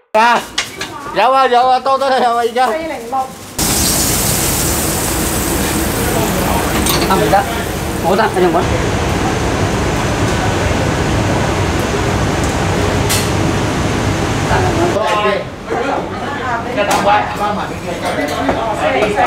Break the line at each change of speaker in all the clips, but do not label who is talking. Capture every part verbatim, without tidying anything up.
啊，有啊有啊，多多都有啊，而家。四零六。啊唔得，冇得，你用揾。一等位，翻埋邊嘅。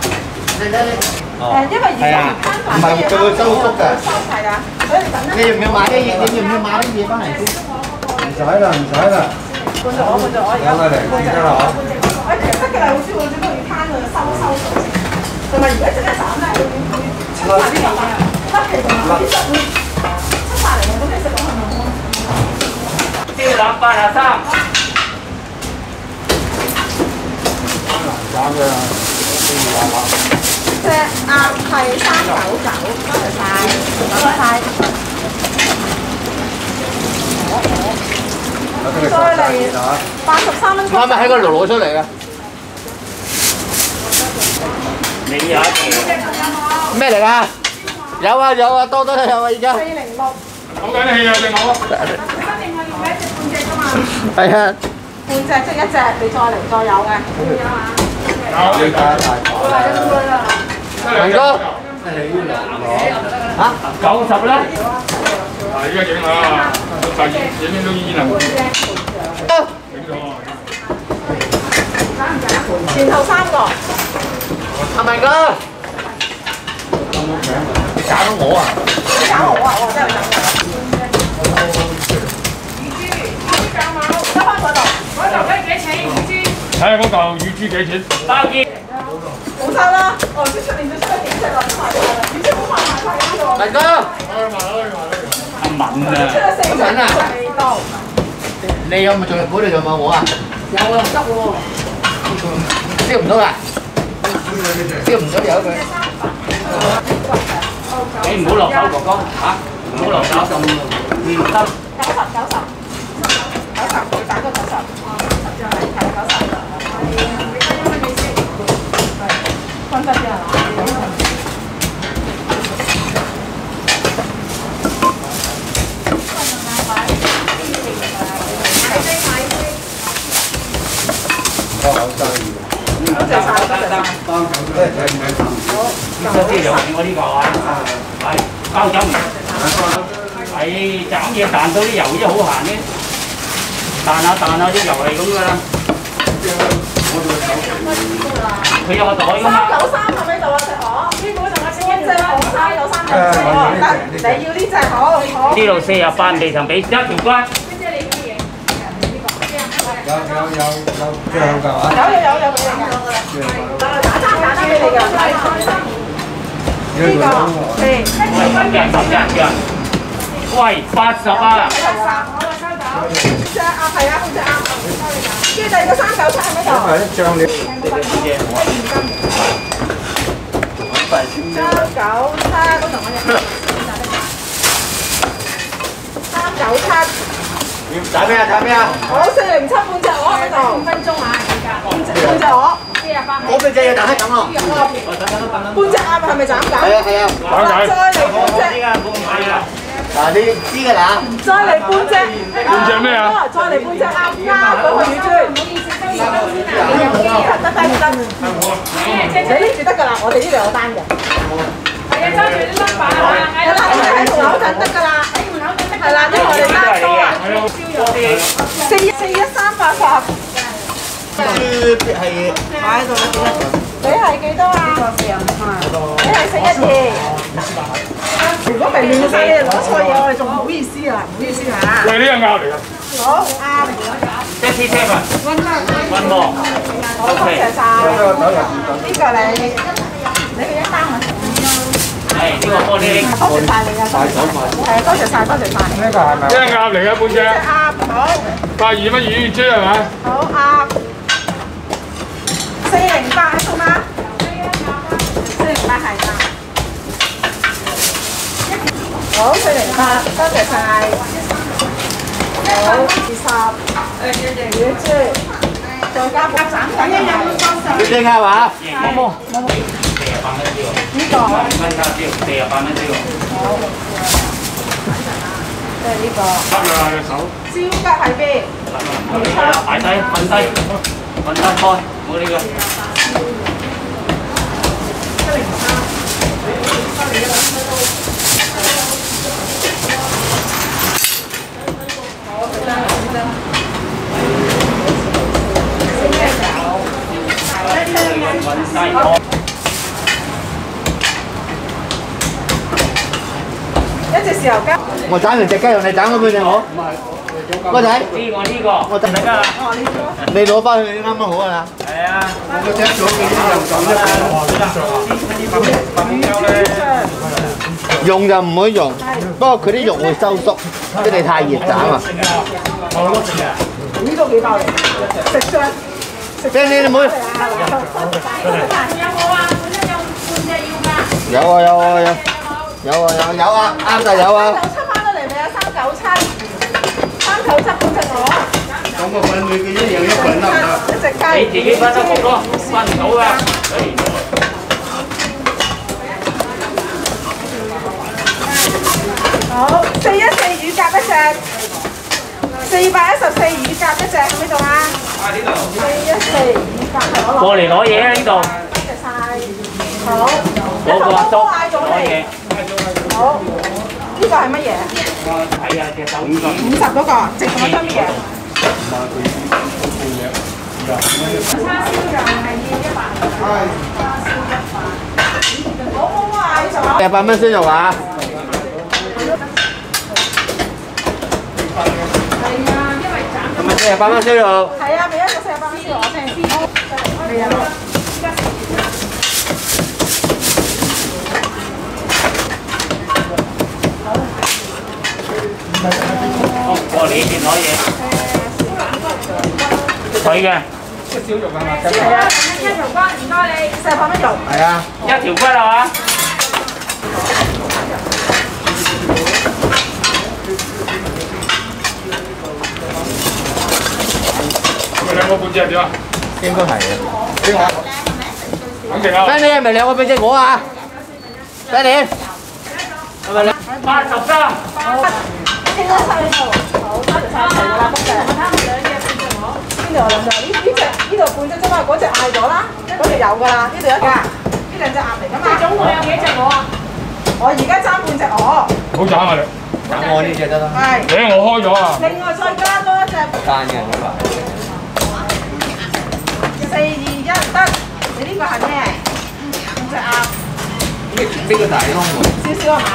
誒，因為而家唔係佢會收縮㗎。係啊，所以等你要唔要買啲嘢？你要唔要買啲嘢翻嚟先？唔使啦，唔使啦。換咗我，換咗我而家。咁啊，嚟換咗啦嗬。誒，其實得嘅啦，好少喎，只不過要攤佢收收水。同埋而家即係斬咧，會會出晒啲皮啊，甩皮同埋啲汁會出晒嚟嘅，咁你食落係咪好？燒腩八廿三。斬嘅啦，隻鴨係三九九，多謝晒，多謝晒。再嚟八十三蚊。啱啱喺個爐攞出嚟嘅。你有一件咩嚟㗎？有啊有啊，多多都有啊，而家。四零六。講緊氣啊，定我？一定係要一隻半隻㗎嘛。係啊。半隻即一隻，你再嚟再有嘅。有啊。有。你加大。好啦，一杯啦。文哥。嚇？九十啦。啊！依家影啊，大影影到煙啊！影到啊！前後三個。阿文哥。你搞到我啊！你搞我啊！我真係搞我。乳豬，乳豬兩毛，得翻嗰度。嗰度雞幾錢？乳豬。睇下嗰嚿乳豬幾錢？包件。冇收啦！哦，即出年就出得幾隻啦，都賣晒啦。乳豬好賣賣晒呢個。文哥。可以賣啦，可以賣啦。阿敏啊。出咗四隻啊！味道。你有冇仲嗰度仲有冇啊？有啊，唔得喎。燒唔到啊！燒唔到有佢。你唔好落手，哥哥嚇，唔好落手咁。嗯，得。九十九十，九十，你打個九十。係係九十。分得啲啊！多好生意。多謝晒，多謝晒。當九都係睇唔睇好。呢啲有我呢個啊，係包酒唔係斬嘢彈到啲油啫，好閒嘅，彈下彈下啲油係咁㗎啦。佢有個袋㗎嘛。三九三係咪度啊？隻鵝？呢個仲有隻隻鵝三有三隻鵝，得你要呢隻好好。呢度四十八未曾俾一條骨。有有有有醬㗎嘛？有有有有有有。打單打單俾你㗎。呢個係十日十日嘅。喂，八十啊！八十，我收到。隻鴨係啊，隻鴨。跟住第二個三九七喺度。係醬料。三九七，嗰度我入。三九七。打咩啊？打咩啊？我四零七半隻鵝喺度。五分鐘啊，而家。半隻半隻鵝。四十八。我半隻嘢等一等咯。半隻鴨係咪斬緊？係啊係啊。斬緊。再嚟半隻。嗱，你知㗎啦。再嚟半隻。半隻咩啊？再嚟半隻鴨鴨嗰個乳豬。唔好意思，得得得得。你拎住得㗎啦，我哋呢度有單嘅。係啊，揸住啲 number 啊。係啦，你喺門口等得㗎啦。喺門口等得。係啦，因為我哋單多啊。四四一三八十。豬係擺喺度啦，你係幾多啊？你係四一二。如果明明晒你攞錯嘢，我哋仲唔好意思啊，唔好意思嚇。喂，呢個鴨嚟㗎。好鴨。一千七啊。溫啦。溫喎。好，多謝晒。呢個你，你嘅一單啊。係呢個玻璃。多謝晒你啊！係啊，多謝晒，多謝晒。呢個係咪？呢個鴨嚟嘅半隻。鴨好。百二蚊乳豬係咪？好鴨。四零八喺度嗎？四零八係啦。好，四零八，多謝晒。好，二十。乳豬，再加夾斬緊一樣都收晒。你啱嘛？冇冇冇。四十八蚊一條。呢個。蚊叉燒，四十八蚊一條。好。 即係呢個。
得啦，隻手。
燒吉喺邊？
擺低，瞓低，瞓低開，冇呢個。
一零三。好，得啦，得啦。一隻豉油雞。我斬完隻雞用你斬嗰半隻我。唔係，哥仔。
呢個呢個。我得㗎啦。
哦，呢個。
你攞翻去啱啱好㗎啦。係啊。我隻左邊又咁一個。用就唔會用，不過佢啲肉會收縮，即係太熱斬啊。
呢個幾爆嚟？食相。
即係你哋冇。有啊有啊有。有啊有有啊，啱就有啊。
三九七翻到嚟未啊？三九七，三九七本隻鵝。咁個份佢嘅一樣一份啦。一隻雞。你自己分得好多，分唔到㗎。好，四一四乳鴿一隻，四百一十四乳鴿一隻喺邊度啊？喺呢度。四一四乳鴿。過嚟攞嘢啊！呢度。多謝晒。好。嗰個阿叔攞嘢。好，呢個係乜嘢？係啊，隻手五十。五十嗰個，直同我分乜嘢？叉燒就係要一百。係。叉燒一百。我冇嗌咗。一百蚊燒肉啊！係啊，因為斬咗。係咪四十八蚊燒肉？係啊，俾一個四十八蚊燒肉我聽。係啊。過嚟呢邊攞嘢。佢嘅。燒肉係嘛？係啊，一條骨，唔該你。四十八蚊肉。係啊。一條骨係嘛？佢兩個半隻係點啊？應該係啊。邊個？肯定啊。咩？你係咪兩個半隻我啊？咩你？係咪你？八十三。應該晒呢度，好，多謝晒齊啦，多謝。我睇下兩隻半隻我。邊度有兩隻？呢呢隻呢度半隻啫嘛，嗰隻嗌咗啦，嗰隻有㗎啦，呢度一隻，呢兩隻鴨嚟㗎嘛。你總共有幾隻鵝啊？我而家爭半隻鵝。好斬啊你！斬我呢隻得啦。係。誒我開咗啊。另外再加多一隻。單嘅呢個。四二一得，你呢個係咩？隻鴨。呢呢個大窿喎。少少係嘛？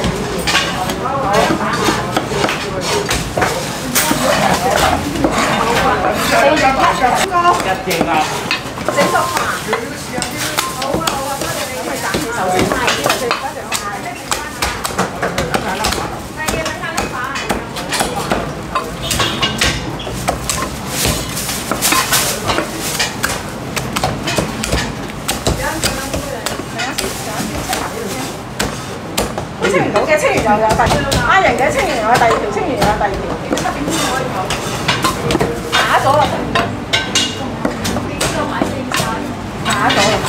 四隻一隻歌，一隻鴨，整熟飯。好啊好啊，多謝你。咁咪斬住手先。係呢個最多謝晒。係啊，等下粒飯。清唔到嘅，清完又有第二條，啱人嘅清完又有第二條，清完又有第二條。打咗啦，打咗啦。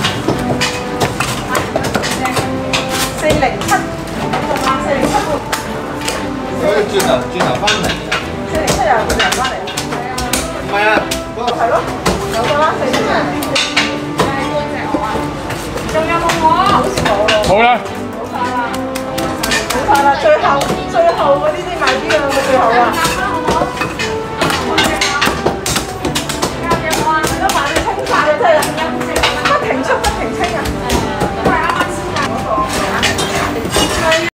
四零七，四零七半。可以轉頭轉頭翻嚟。四零七又轉頭翻嚟。唔係啊，嗰個係咯，有個啦，四零七。仲有冇我？好似冇咯。好啦。好快啦。好快啦，最後最後嗰啲先賣啲啊，最後啊。